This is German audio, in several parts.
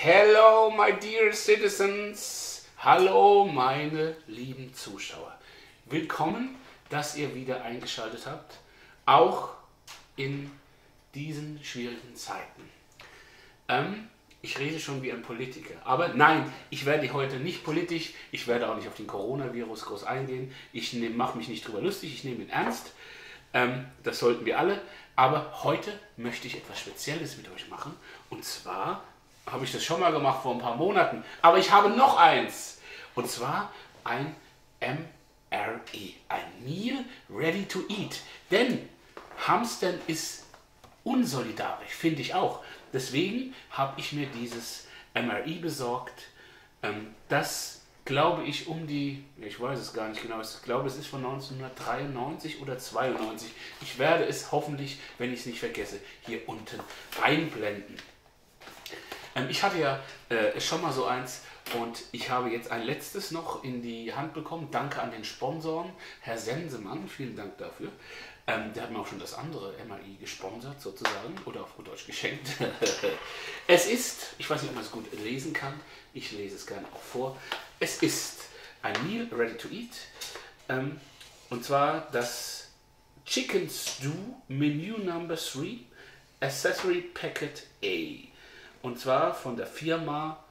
Hello, my dear citizens. Hallo, meine lieben Zuschauer. Willkommen, dass ihr wieder eingeschaltet habt, auch in diesen schwierigen Zeiten. Ich rede schon wie ein Politiker, aber nein, ich werde heute nicht politisch, ich werde auch nicht auf den Coronavirus groß eingehen, ich mache mich nicht drüber lustig, ich nehme ihn ernst, das sollten wir alle, aber heute möchte ich etwas Spezielles mit euch machen, und zwar habe ich das schon mal gemacht vor ein paar Monaten, aber ich habe noch eins, und zwar ein MRE, ein Meal Ready to Eat, denn Hamstern ist unsolidarisch, finde ich auch. Deswegen habe ich mir dieses MRE besorgt. Das glaube ich ich weiß es gar nicht genau, ich glaube es ist von 1993 oder 92. Ich werde es hoffentlich, wenn ich es nicht vergesse, hier unten einblenden. Ich hatte ja schon mal so eins und ich habe jetzt ein letztes noch in die Hand bekommen. Danke an den Sponsoren, Herr Sensemann, vielen Dank dafür. Der hat mir auch schon das andere MRE gesponsert sozusagen oder auf gut Deutsch geschenkt. Es ist, ich weiß nicht, ob man es gut lesen kann, ich lese es gerne auch vor. Es ist ein Meal Ready to Eat und zwar das Chicken Stew Menu Number 3 Accessory Packet A. Und zwar von der Firma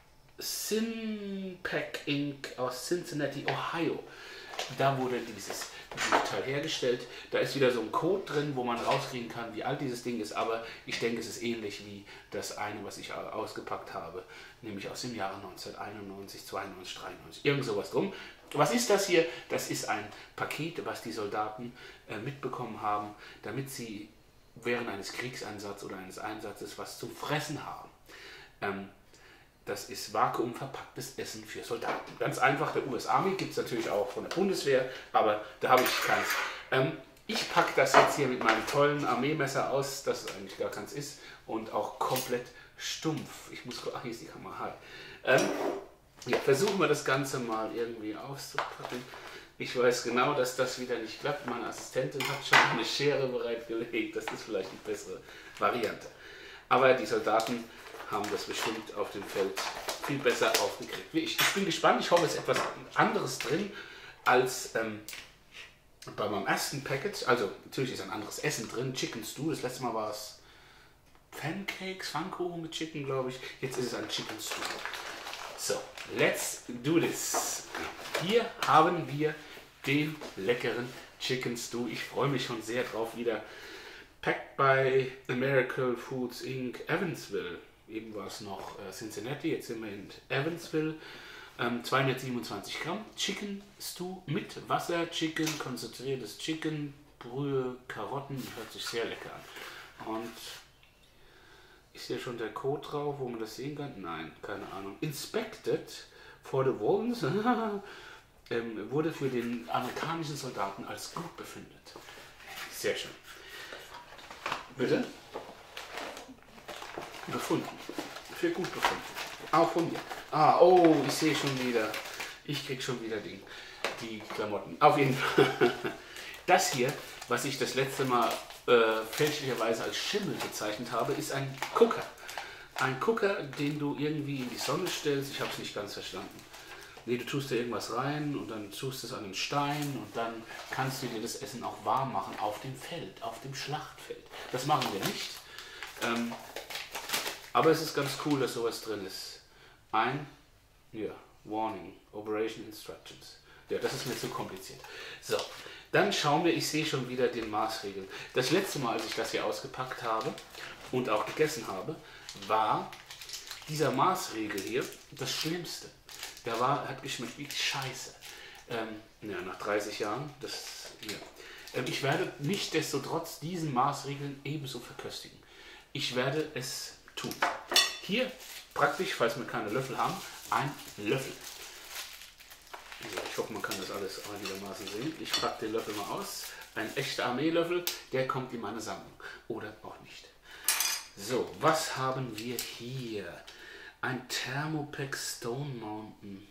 Sinpack Inc. aus Cincinnati, Ohio. Da wurde dieses Teil hergestellt. Da ist wieder so ein Code drin, wo man rauskriegen kann, wie alt dieses Ding ist. Aber ich denke, es ist ähnlich wie das eine, was ich ausgepackt habe. Nämlich aus dem Jahre 1991, 92, 93. Irgend sowas drum. Was ist das hier? Das ist ein Paket, was die Soldaten mitbekommen haben, damit sie während eines Kriegseinsatzes oder eines Einsatzes was zum Fressen haben. Das ist vakuumverpacktes Essen für Soldaten. Ganz einfach, der US Army gibt es natürlich auch von der Bundeswehr, aber da habe ich keins. Ich packe das jetzt hier mit meinem tollen Armeemesser aus, das eigentlich gar keins ist, und auch komplett stumpf. Ich muss, ach, hier ist die Kamera. Ja, versuchen wir das Ganze mal irgendwie auszupacken. Ich weiß genau, dass das wieder nicht klappt. Meine Assistentin hat schon eine Schere bereitgelegt. Das ist vielleicht die bessere Variante. Aber die Soldaten haben das bestimmt auf dem Feld viel besser aufgekriegt. Ich bin gespannt. Ich hoffe, es ist etwas anderes drin als bei meinem ersten Packet. Also natürlich ist ein anderes Essen drin. Chicken Stew. Das letzte Mal war es Pancakes, Pfannkuchen mit Chicken, glaube ich. Jetzt ist es ein Chicken Stew. So, let's do this. Hier haben wir den leckeren Chicken Stew. Ich freue mich schon sehr drauf wieder. Packed by American Foods Inc. Evansville. Eben war es noch Cincinnati, jetzt sind wir in Evansville. 227 Gramm Chicken Stew mit Wasser, Chicken, konzentriertes Chicken, Brühe, Karotten. Hört sich sehr lecker an. Und ist hier schon der Code drauf, wo man das sehen kann? Nein, keine Ahnung. Inspected for the wounds. Wurde für den amerikanischen Soldaten als gut befindet. Sehr schön. Bitte? Befunden. Für gut befunden. Auch von mir. Oh, ich sehe schon wieder. Ich krieg schon wieder die Klamotten. Auf jeden Fall. Das hier, was ich das letzte Mal fälschlicherweise als Schimmel bezeichnet habe, ist ein Cooker. Ein Cooker, den du irgendwie in die Sonne stellst. Ich habe es nicht ganz verstanden. Nee, du tust da irgendwas rein und dann tust es an den Stein und dann kannst du dir das Essen auch warm machen auf dem Feld, auf dem Schlachtfeld. Das machen wir nicht. Aber es ist ganz cool, dass sowas drin ist. Warning, Operation Instructions. Ja, das ist mir zu kompliziert. So, dann schauen wir, ich sehe schon wieder den Maßregeln. Das letzte Mal, als ich das hier ausgepackt habe und auch gegessen habe, war dieser Maßregel hier das Schlimmste. Hat geschmeckt wie Scheiße. Nach 30 Jahren, ich werde nichtsdestotrotz diesen Maßregeln ebenso verköstigen. Ich werde es tun. Hier praktisch, falls wir keine Löffel haben, ein Löffel. Ich hoffe, man kann das alles einigermaßen sehen. Ich packe den Löffel mal aus. Ein echter Armeelöffel, der kommt in meine Sammlung. Oder auch nicht. So, was haben wir hier? Ein Thermopec Stone Mountain.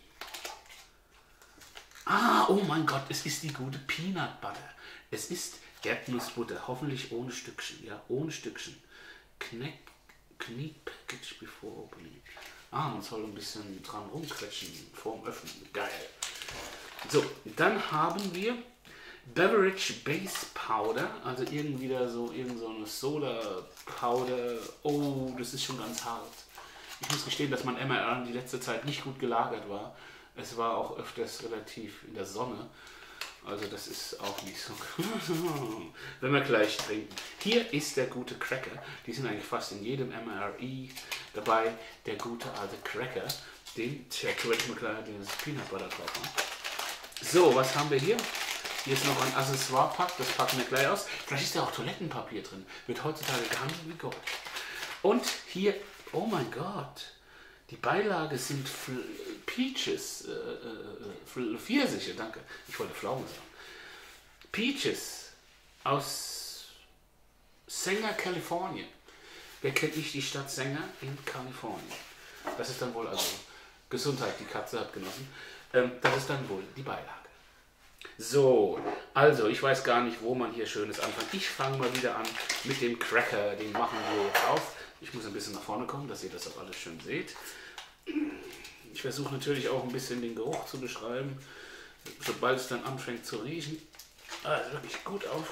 Oh mein Gott, es ist die gute Peanut Butter. Es ist Erdnussbutter, hoffentlich ohne Stückchen. Ja, ohne Stückchen. Knead package before opening. Ah, man soll ein bisschen dran rumquetschen vorm Öffnen. Geil. So, dann haben wir Beverage Base Powder, also irgendwie da so, irgend so eine Soda Powder. Oh, das ist schon ganz hart. Ich muss gestehen, dass mein MRR die letzte Zeit nicht gut gelagert war. Es war auch öfters relativ in der Sonne. Also das ist auch nicht so. Wenn wir gleich trinken. Hier ist der gute Cracker. Die sind eigentlich fast in jedem MRI dabei. Der gute alte Cracker. Den check, wenn ich mal gleich den Peanut Butter drauf habe. So, was haben wir hier? Hier ist noch ein Accessoire-Pack. Das packen wir gleich aus. Vielleicht ist da auch Toilettenpapier drin. Wird heutzutage gehandelt wie Gold. Und hier, oh mein Gott. Die Beilage sind Peaches, Pfirsiche, danke. Ich wollte Pflaumen sagen. Peaches aus Sanger, Kalifornien. Wer kennt nicht die Stadt Sanger in Kalifornien? Das ist dann wohl, also Gesundheit, die Katze hat genossen. Das ist dann wohl die Beilage. So, also ich weiß gar nicht, wo man hier Schönes anfängt. Ich fange mal wieder an mit dem Cracker. Den machen wir jetzt auf. Ich muss ein bisschen nach vorne kommen, dass ihr das auch alles schön seht. Ich versuche natürlich auch ein bisschen den Geruch zu beschreiben, sobald es dann anfängt zu riechen. Also wirklich gut auf.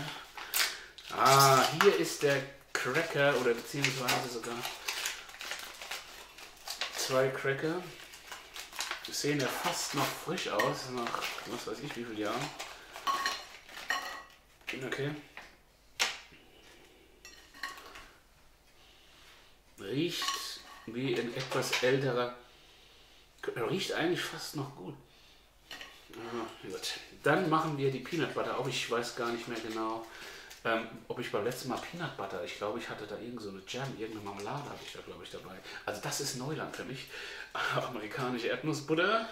Ah, hier ist der Cracker oder beziehungsweise sogar 2 Cracker. Die sehen ja fast noch frisch aus, nach was weiß ich wie vielen Jahren. Okay. Riecht wie ein etwas älterer. Riecht eigentlich fast noch gut. Gut. Dann machen wir die Peanut Butter auf. Ich weiß gar nicht mehr genau, ob ich beim letzten Mal Peanut Butter, ich glaube, ich hatte da irgend so eine Jam, irgendeine Marmelade hatte ich da, glaube ich, dabei. Also das ist Neuland für mich. Amerikanische Erdnussbutter.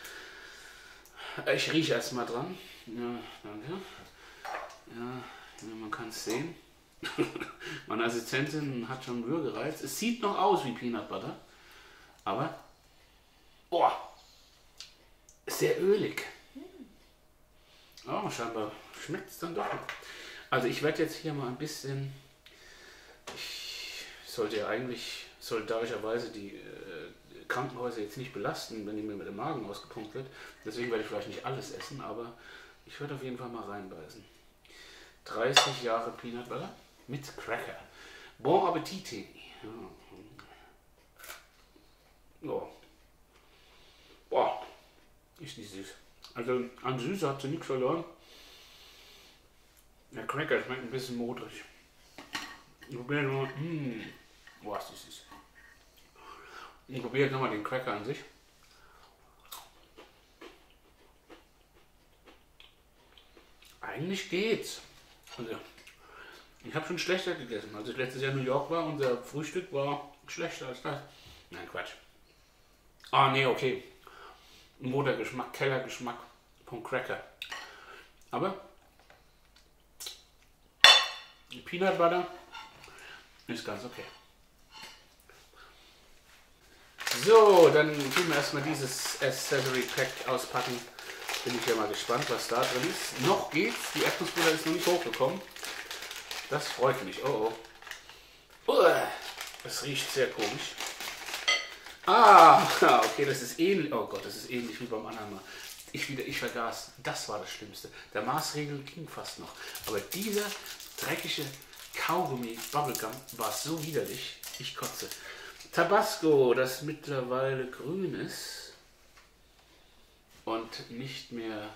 Ich rieche erstmal dran. Ja, danke. Ja, man kann es sehen. Meine Assistentin hat schon Würgereiz. Es sieht noch aus wie Peanut Butter, aber sehr ölig. Oh, scheinbar schmeckt es dann doch noch. Also ich werde jetzt hier mal ein bisschen, ich sollte ja eigentlich solidarischerweise die Krankenhäuser jetzt nicht belasten, wenn die mir mit dem Magen ausgepumpt wird. Deswegen werde ich vielleicht nicht alles essen, aber ich werde auf jeden Fall mal reinbeißen. 30 Jahre Peanut Butter mit Cracker. Bon Appetit. Oh. Boah, ist die süß. Also an Süße hat sie nichts verloren. Der Cracker schmeckt ein bisschen modrig. Ich probiere nur. Boah, ist die süß. Ich probiere jetzt nochmal den Cracker an sich. Eigentlich geht's. Also, ich habe schon schlechter gegessen. Als ich letztes Jahr in New York war, unser Frühstück war schlechter als das. Nein, Quatsch. Ah, nee, okay. Modergeschmack, Kellergeschmack vom Cracker. Aber die Peanut Butter ist ganz okay. So, dann tun wir erstmal dieses Accessory Pack auspacken. Bin ich ja mal gespannt, was da drin ist. Noch geht's, die Erdnussbutter ist noch nicht hochgekommen. Das freut mich. Oh oh. Das riecht sehr komisch. Ah, okay, das ist ähnlich. Oh Gott, das ist ähnlich wie beim anderen Mal. Ich vergaß, das war das Schlimmste. Der Maßregel ging fast noch. Aber dieser dreckige Kaugummi Bubblegum war so widerlich. Ich kotze. Tabasco, das mittlerweile grün ist und nicht mehr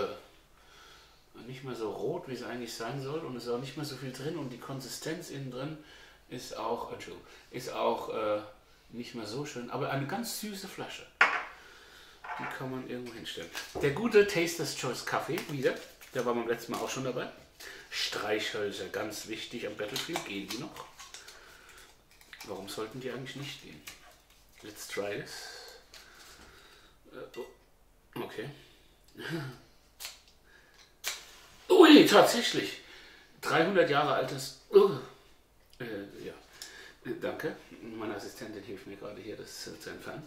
so rot, wie es eigentlich sein soll, und es ist auch nicht mehr so viel drin und die Konsistenz innen drin ist auch nicht mehr so schön, aber eine ganz süße Flasche. Die kann man irgendwo hinstellen. Der gute Taster's Choice Kaffee wieder, der war beim letzten Mal auch schon dabei. Streichhölzer, ganz wichtig am Battlefield, gehen die noch? Warum sollten die eigentlich nicht gehen? Let's try this. Okay. Ui, tatsächlich. 300 Jahre altes. Ja. Danke. Meine Assistentin hilft mir gerade hier, das zu entfernen.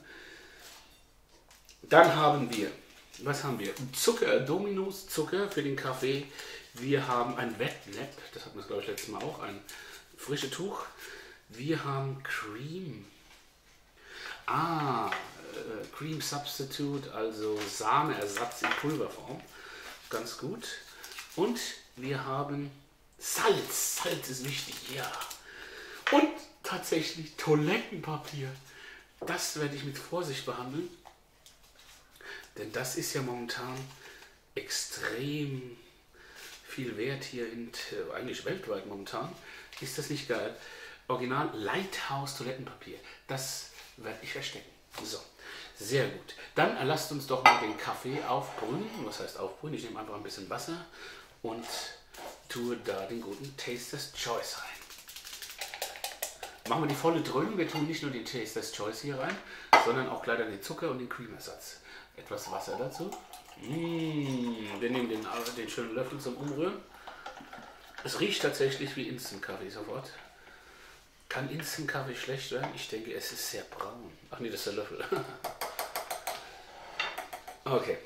Dann haben wir, was haben wir? Zucker, Dominos Zucker für den Kaffee. Wir haben ein Wet Lab, das hatten wir glaube ich letztes Mal auch, ein frisches Tuch. Wir haben Cream. Cream Substitute, also Sahneersatz in Pulverform. Ganz gut. Und wir haben Salz. Salz ist wichtig, ja. Und tatsächlich Toilettenpapier. Das werde ich mit Vorsicht behandeln. Denn das ist ja momentan extrem viel wert hier, eigentlich weltweit momentan. Ist das nicht geil? Original Lighthouse Toilettenpapier. Das werde ich verstecken. So, sehr gut. Dann lasst uns doch mal den Kaffee aufbrühen. Was heißt aufbrühen? Ich nehme einfach ein bisschen Wasser und tue da den guten Taster's Choice rein. Machen wir die volle Dröhnung. Wir tun nicht nur den Taster's Choice hier rein, sondern auch gleich den Zucker und den Cremersatz. Etwas Wasser dazu. Wir nehmen den schönen Löffel zum Umrühren. Es riecht tatsächlich wie Instant-Kaffee sofort. Kann Instant-Kaffee schlecht werden? Ich denke, es ist sehr braun. Ach nee, das ist der Löffel. Okay.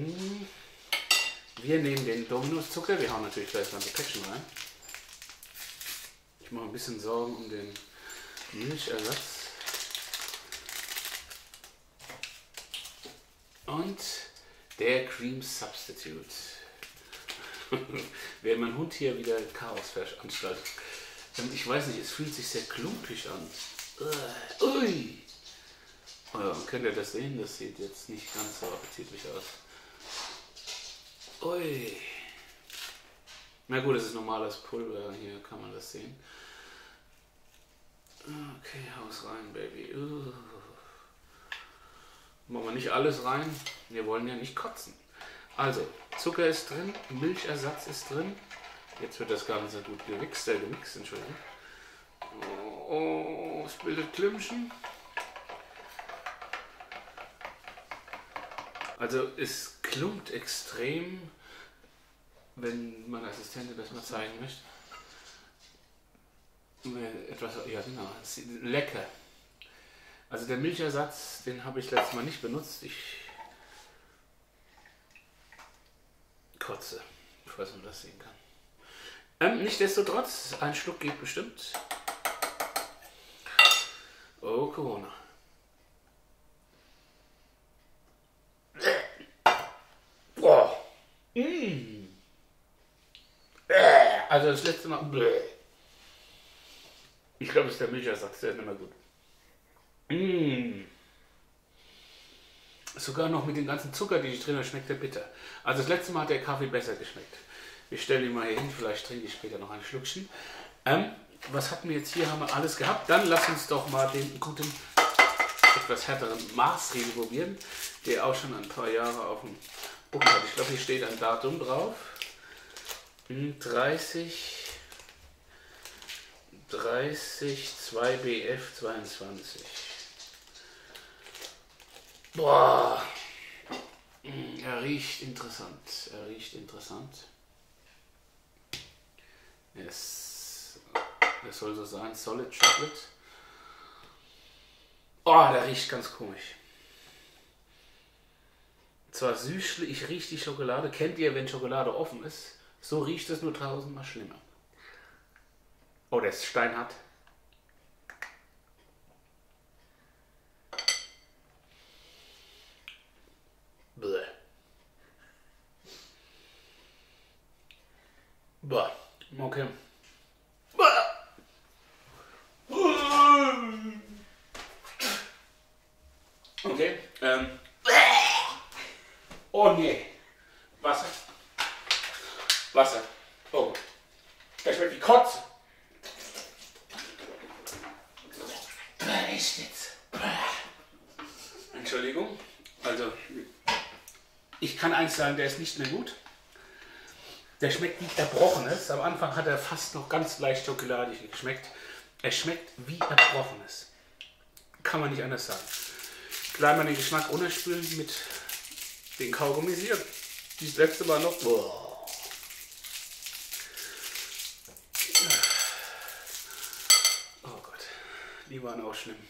Wir nehmen den Dominus-Zucker. Wir hauen natürlich gleich das ganze Päckchen rein. Ich mache ein bisschen Sorgen um den Milchersatz. Und der Cream Substitute. Während mein Hund hier wieder Chaos veranstaltet. Ich weiß nicht, es fühlt sich sehr klumpig an. Ui! Oh ja, könnt ihr das sehen? Das sieht jetzt nicht ganz so appetitlich aus. Ui! Na gut, es ist normales Pulver, hier kann man das sehen. Okay, haus rein, Baby. Machen wir nicht alles rein, wir wollen ja nicht kotzen. Also, Zucker ist drin, Milchersatz ist drin. Jetzt wird das Ganze gut gemixt, Entschuldigung. Oh, es bildet Klümpchen. Also es klumpt extrem, wenn meine Assistentin das mal zeigen möchte. Etwas, ja genau, lecker. Also der Milchersatz, den habe ich letztes Mal nicht benutzt. Ich kotze. Ich weiß nicht, ob man das sehen kann. Nichtsdestotrotz, ein Schluck geht bestimmt. Oh, Corona. Boah. Also das letzte Mal. Ich glaube, es ist der Milchersatz, der ist nicht mehr gut. Sogar noch mit dem ganzen Zucker, den ich drin habe, schmeckt der bitter. Also das letzte Mal hat der Kaffee besser geschmeckt. Ich stelle ihn mal hier hin, vielleicht trinke ich später noch ein Schluckchen. Was hatten wir jetzt hier? Haben wir alles gehabt. Dann lass uns doch mal den guten, etwas härteren Maßriegel probieren, der auch schon ein paar Jahre auf dem Buckel hat. Ich glaube, hier steht ein Datum drauf. 2 BF 22. Boah, er riecht interessant. Es soll so sein, Solid Chocolate. Oh, der riecht ganz komisch. Zwar süßlich, ich rieche die Schokolade. Kennt ihr, wenn Schokolade offen ist? So riecht es nur 1000-mal schlimmer. Oh, der ist steinhart. Bäh. Bah. Okay. Okay. Oh nee. Wasser. Oh. Das schmeckt wie Kotze. Echt jetzt. Entschuldigung. Also, ich kann eins sagen, der ist nicht mehr gut. Der schmeckt wie Erbrochenes. Am Anfang hat er fast noch ganz leicht schokoladig geschmeckt. Er schmeckt wie Erbrochenes. Kann man nicht anders sagen. Gleich mal den Geschmack runterspülen mit den Kaugummis hier. Das letzte Mal noch. Boah. Oh Gott. Die waren auch schlimm.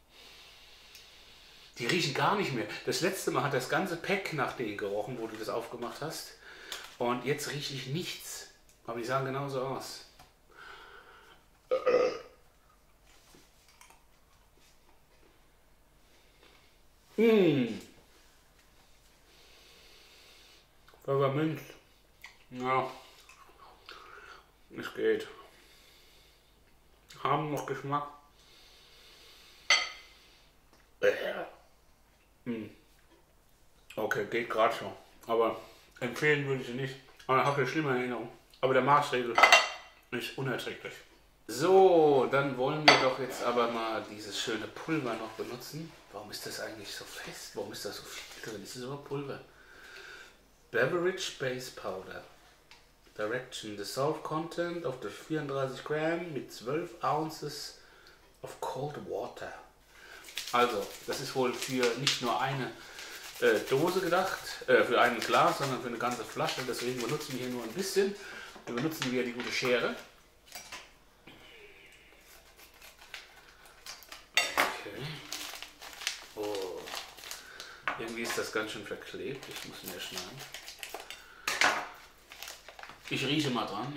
Die riechen gar nicht mehr. Das letzte Mal hat das ganze Pack nach denen gerochen, wo du das aufgemacht hast. Und jetzt rieche ich nichts. Aber die sahen genauso aus. Mmh. Pfefferminz. Ja. Es geht. Haben noch Geschmack. Okay, geht gerade schon. Aber empfehlen würde ich sie nicht. Aber ich habe eine schlimme Erinnerung. Aber der Maßregel ist unerträglich. So, dann wollen wir doch jetzt aber mal dieses schöne Pulver noch benutzen. Warum ist das eigentlich so fest? Warum ist da so viel drin? Ist das überhaupt Pulver? Beverage Base Powder. Direction: Dissolve content of the 34 Gramm mit 12 Ounces of cold water. Also, das ist wohl für nicht nur eine Dose gedacht, für ein Glas, sondern für eine ganze Flasche. Deswegen benutzen wir hier nur ein bisschen. Wir benutzen wieder die gute Schere. Okay. Oh. Irgendwie ist das ganz schön verklebt. Ich muss mehr schneiden. Ich rieche mal dran.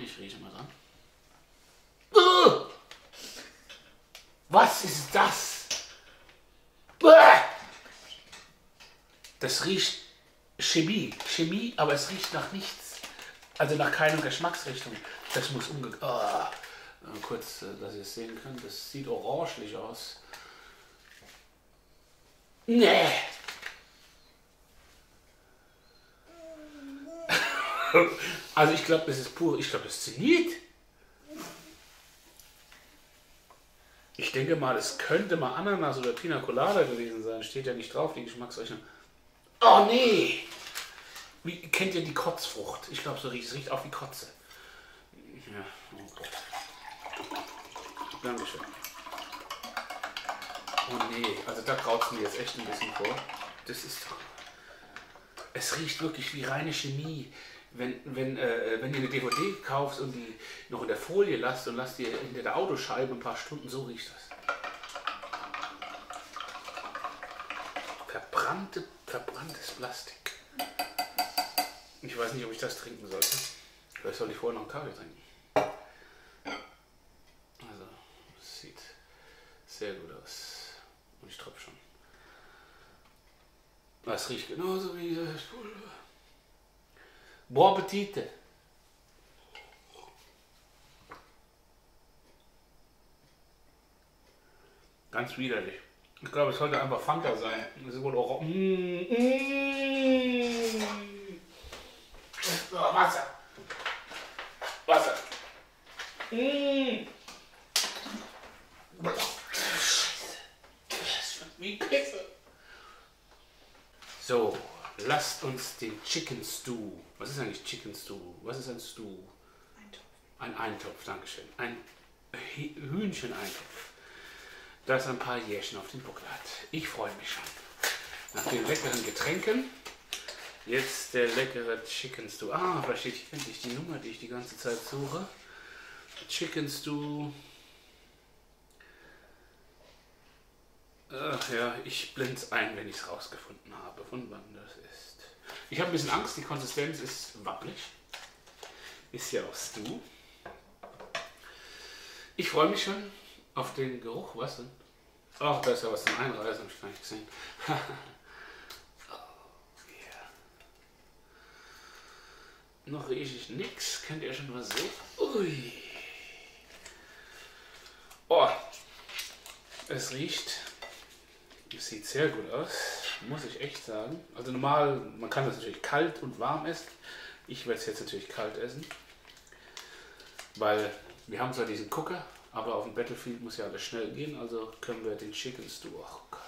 Was ist das? Das riecht Chemie, aber es riecht nach nichts. Also nach keiner Geschmacksrichtung. Das muss kurz, dass ihr es sehen könnt. Das sieht orangelich aus. Nee. Also ich glaube, das ist pur. Ich glaube, das ist Zenit. Ich denke mal, es könnte mal Ananas oder Pina Colada gewesen sein. Steht ja nicht drauf, die Geschmacksrichtung. Oh nee! Wie, kennt ihr die Kotzfrucht? Ich glaube, so riecht es. Riecht auch wie Kotze. Ja, oh Gott. Dankeschön. Oh nee, also da graut es mir jetzt echt ein bisschen vor. Das ist doch... Es riecht wirklich wie reine Chemie. Wenn ihr eine DVD kaufst und die noch in der Folie lasst und lasst die hinter der Autoscheibe ein paar Stunden, so riecht das. Verbranntes Plastik. Ich weiß nicht, ob ich das trinken sollte. Vielleicht soll ich vorher noch einen Kaffee trinken. Also, es sieht sehr gut aus. Und ich tropfe schon. Das riecht genauso wie das Pulver. Bon Appetit! Ganz widerlich. Ich glaube, es sollte einfach Fanta sein. Das ist wohl auch. Wasser! Wasser! Das schmeckt wie Pisse. So, lasst uns den Chicken Stew. Was ist eigentlich Chicken Stew? Was ist ein Stew? Eintopf. Ein Eintopf, Dankeschön. Ein Hühncheneintopf, das ein paar Jährchen auf dem Buckel hat. Ich freue mich schon. Nach den leckeren Getränken, jetzt der leckere Chicken Stew. Ah, da steht hier endlich die Nummer, die ich die ganze Zeit suche. Chicken Stew. Ach ja, ich blende es ein, wenn ich es rausgefunden habe, von wann das ist. Ich habe ein bisschen Angst, die Konsistenz ist wabbelig. Ist ja auch Stew. Ich freue mich schon auf den Geruch. Was denn? Ach, da ist ja was zum Einreißen, habe ich gar nicht gesehen. Oh, yeah. Noch rieche ich nichts. Könnt ihr schon mal sehen? Ui. Oh, es riecht. Es sieht sehr gut aus, muss ich echt sagen. Also normal, man kann das natürlich kalt und warm essen. Ich werde es jetzt natürlich kalt essen. Weil wir haben zwar diesen Cooker, aber auf dem Battlefield muss ja alles schnell gehen. Also können wir den Chicken Stew. Oh Gott.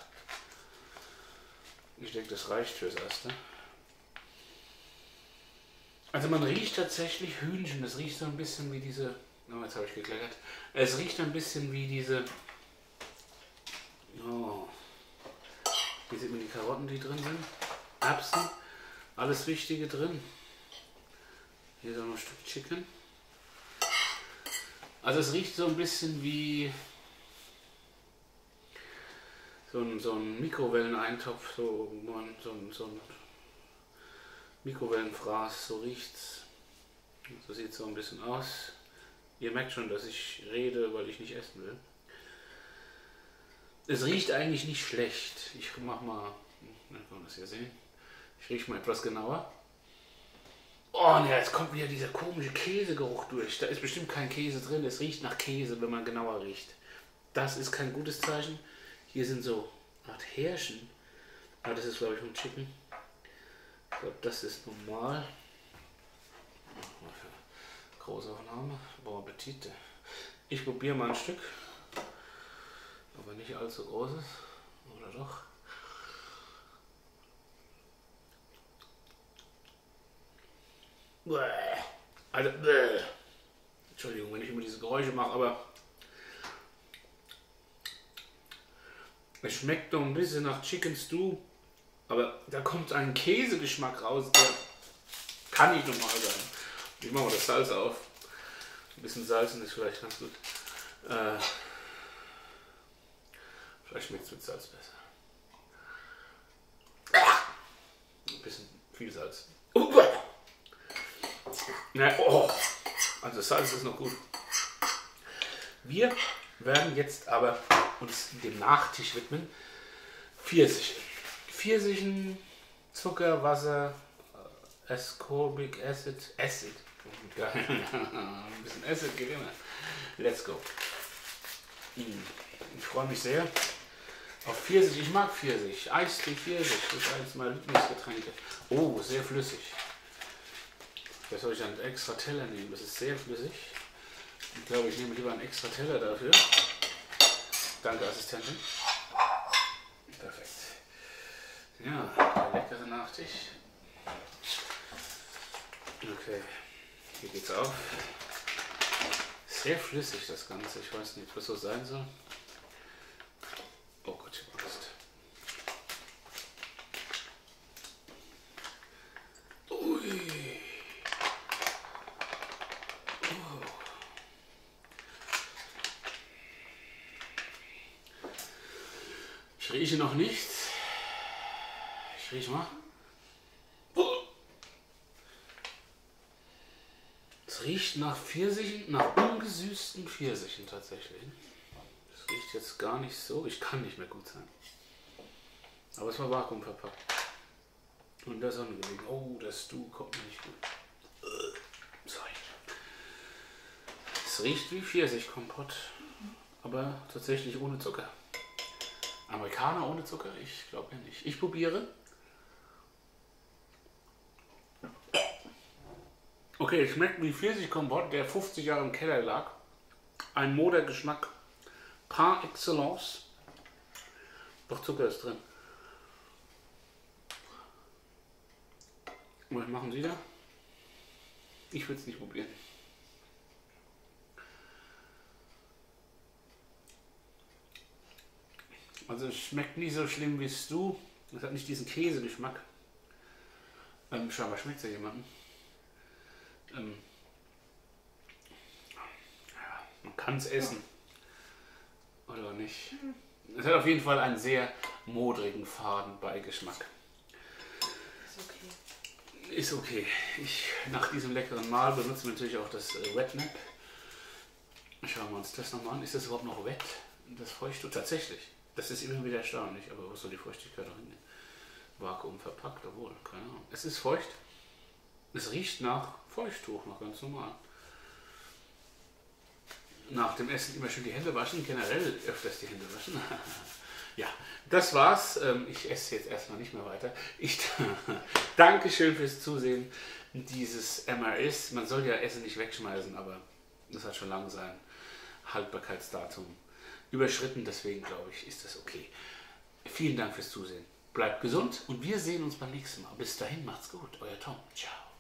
Ich denke, das reicht fürs Erste. Also man riecht tatsächlich Hühnchen. Das riecht so ein bisschen wie diese... Oh, jetzt habe ich gekleckert. Es riecht ein bisschen wie diese... Oh. Hier sieht man die Karotten, die drin sind. Erbsen. Alles Wichtige drin. Hier ist auch noch ein Stück Chicken. Also es riecht so ein bisschen wie so ein Mikrowelleneintopf, so ein Mikrowellenfraß, so riecht's. So sieht es so ein bisschen aus. Ihr merkt schon, dass ich rede, weil ich nicht essen will. Es riecht eigentlich nicht schlecht. Ich mach mal Dann kann man das hier sehen. Ich rieche mal etwas genauer. Oh ne, jetzt kommt wieder dieser komische Käsegeruch durch. Da ist bestimmt kein Käse drin. Es riecht nach Käse, wenn man genauer riecht. Das ist kein gutes Zeichen. Hier sind so eine Art Härchen. Ah, das ist glaube ich ein Chicken. Ich glaube, das ist normal. Große Aufnahme. Bon Appetit. Ich probiere mal ein Stück. Aber nicht allzu großes. Oder doch? Also, Entschuldigung, wenn ich immer diese Geräusche mache, aber es schmeckt doch ein bisschen nach Chicken Stew, aber da kommt ein Käsegeschmack raus, der kann nicht normal sein. Ich mache mal das Salz auf. Ein bisschen salzen ist vielleicht ganz gut. Vielleicht schmeckt es mit Salz besser. Ein bisschen viel Salz. Na, oh. Also das Salz ist noch gut. Wir werden jetzt aber uns dem Nachtisch widmen. Pfirsiche. Pfirsichen, Zucker, Wasser, Ascorbic Acid. Acid. Ein bisschen Acid geht immer. Let's go. Ich freue mich sehr auf Pfirsich. Ich mag Pfirsich. Eistee Pfirsich. Das ist eines meiner Lieblingsgetränke. Oh, sehr flüssig. Da soll ich einen extra Teller nehmen. Das ist sehr flüssig. Ich glaube, ich nehme lieber einen extra Teller dafür. Danke, Assistentin. Perfekt. Ja, der leckere Nachtisch. Okay, hier geht's auf. Sehr flüssig das Ganze. Ich weiß nicht, was so sein soll. Oh Gott, ich hab Angst. Ui. Oh. Ich rieche noch nichts. Ich rieche mal. Es riecht nach Pfirsichen, nach ungesüßten Pfirsichen tatsächlich. Das riecht jetzt gar nicht so. Ich kann nicht mehr gut sein. Aber es war vakuumverpackt. Und der Sonne gelegen. Oh, das Stew kommt mir nicht gut. Sorry. Es riecht wie Pfirsichkompott. Aber tatsächlich ohne Zucker. Amerikaner ohne Zucker? Ich glaube ja nicht. Ich probiere. Okay, es schmeckt wie Pfirsichkompott, der 50 Jahre im Keller lag. Ein Modergeschmack par excellence. Doch Zucker ist drin. Was machen Sie da? Ich würde es nicht probieren. Also es schmeckt nicht so schlimm wie Stew. Es hat nicht diesen Käsegeschmack. Scheinbar schmeckt es ja jemandem. Ja, man kann es essen. Oder nicht. Es hat auf jeden Fall einen sehr modrigen, faden Beigeschmack. Ist okay. Ist okay. Nach diesem leckeren Mahl benutzen wir natürlich auch das Wetnap. Schauen wir uns das nochmal an. Ist das überhaupt noch wett? Das Feuchttuch? Tatsächlich. Das ist immer wieder erstaunlich. Aber wo soll die Feuchtigkeit auch hingehen? Vakuum verpackt, obwohl, keine Ahnung. Es ist feucht. Es riecht nach Feuchttuch, noch ganz normal. Nach dem Essen immer schön die Hände waschen, generell öfters die Hände waschen. Ja, das war's. Ich esse jetzt erstmal nicht mehr weiter. Ich danke schön fürs Zusehen dieses MRS. Man soll ja Essen nicht wegschmeißen, aber das hat schon lange sein Haltbarkeitsdatum überschritten. Deswegen glaube ich, ist das okay. Vielen Dank fürs Zusehen. Bleibt gesund und wir sehen uns beim nächsten Mal. Bis dahin, macht's gut. Euer Tom. Ciao.